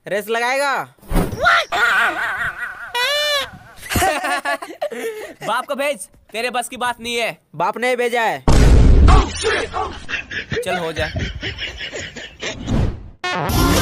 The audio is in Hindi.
रेस लगाएगा? बाप को भेज, तेरे बस की बात नहीं है। बाप ने भेजा है। चल हो जा।